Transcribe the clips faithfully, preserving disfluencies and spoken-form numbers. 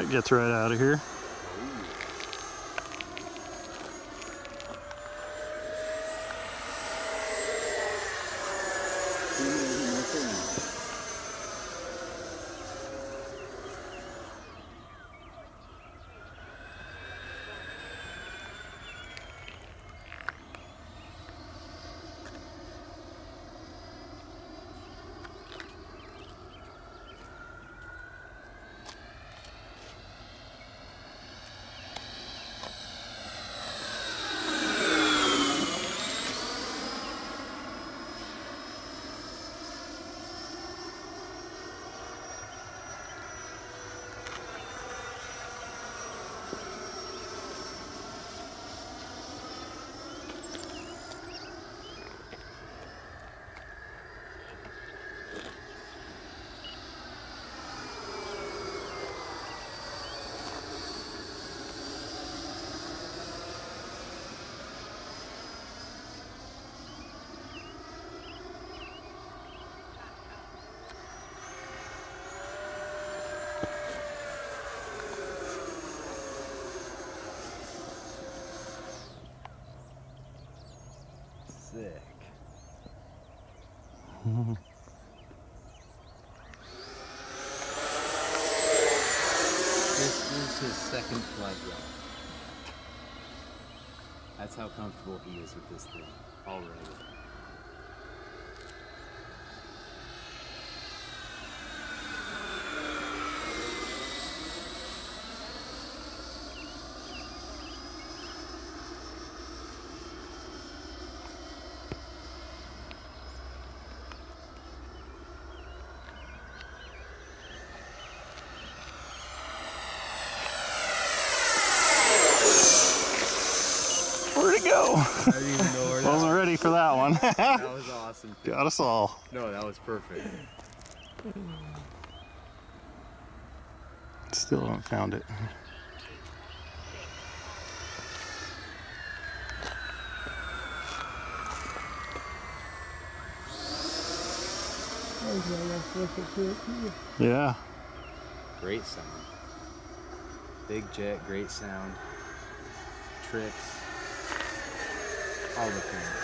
That gets right out of here. Sick. This is his second flight, y'all. That's how comfortable he is with this thing already. Where'd it go? I didn't even know where that Wasn't was. ready for that one. That was awesome. Too. Got us all. No, that was perfect. Still haven't found it. Yeah. Great sound. Big jet, great sound. Tricks. All the things.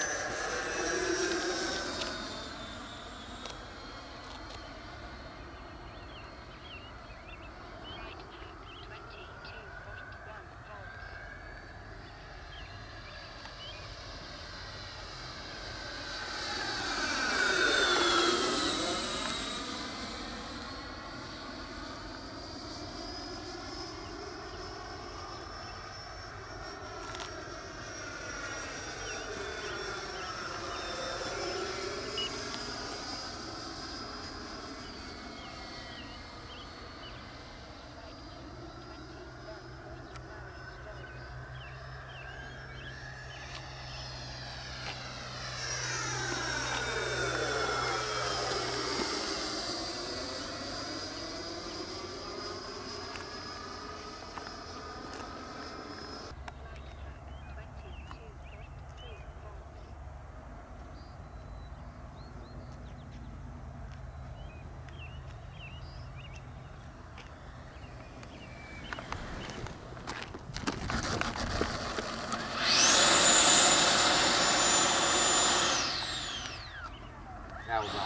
That was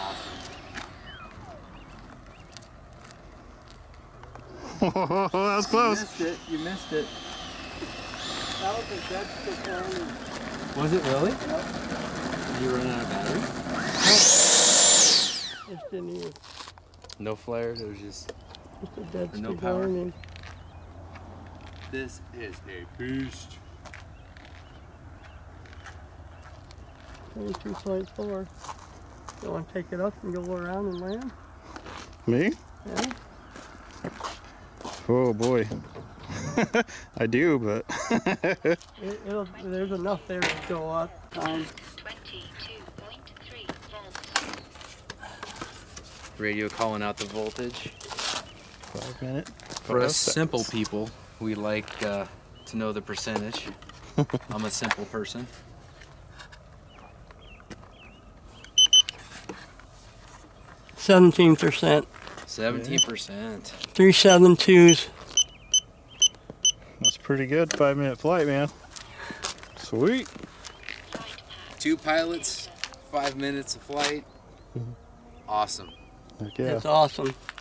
awesome. That was close. You missed it. You missed it. That was a dead stick only. Was it really? Yep. Did you run out of battery? Just didn't even. No flares. It was just. Just a dead Or no stick power. warning. This is a beast. twenty-two point four. You want to take it up and go around and land? Me? Yeah. Oh boy. I do, but It, it'll, there's enough there to go up. Um, twenty-two point three volts. Radio calling out the voltage. five minute. For five us simple seconds. people, we like uh, to know the percentage. I'm a simple person. seventeen percent. seventeen percent. three seven twos, pretty good five minute flight, man. Sweet. Two pilots, five minutes of flight. Awesome. Heck yeah. It's awesome.